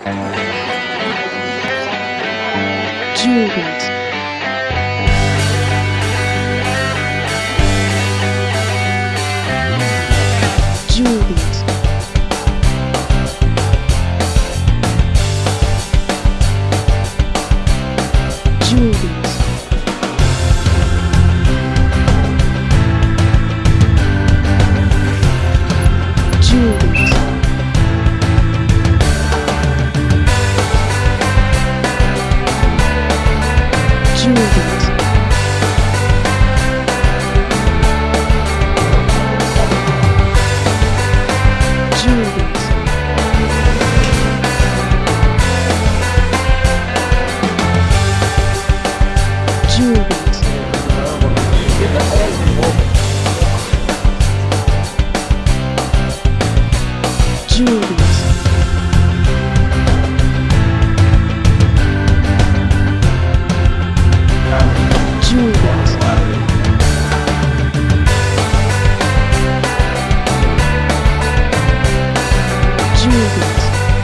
Jewelries. Jewelries. Jewelries. Jewelries. Jewelries. Jewelries. Jewelries. Jewelries. Jewelries. Jewelries.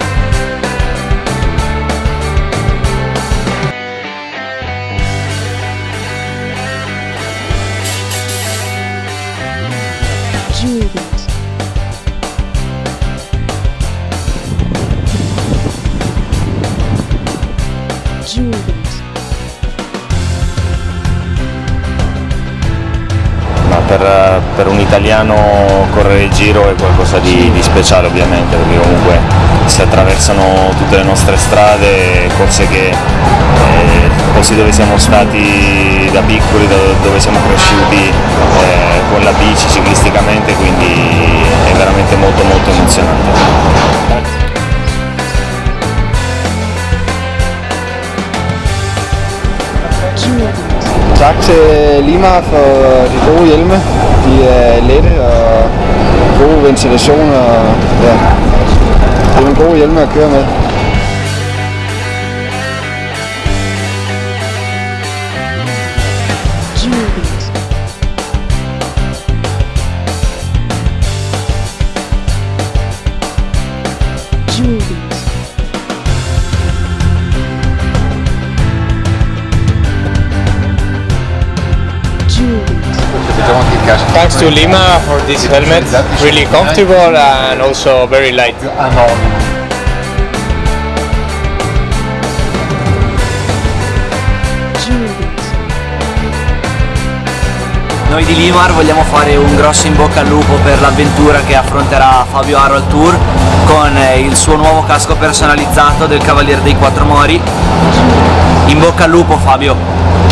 Jewelries. Jewelries. Ma per un italiano correre il Giro è qualcosa di speciale ovviamente, perché comunque si attraversano tutte le nostre strade, corse che posti dove siamo stati da piccoli, dove siamo cresciuti con la bici ciclisticamente, quindi è veramente molto emozionante. Tak til Lima for de gode hjelme. De er lette og gode ventilation, og ja, det er nogle gode hjelme at køre med. Jewelries. Jewelries. Thanks to Lima for this helmet, really comfortable and also very light. Jewelries. Noi di Limar vogliamo fare un grosso in bocca al lupo per l'avventura che affronterà Fabio Aro al Tour con il suo nuovo casco personalizzato del Cavaliere dei Quattro Mori. In bocca al lupo, Fabio!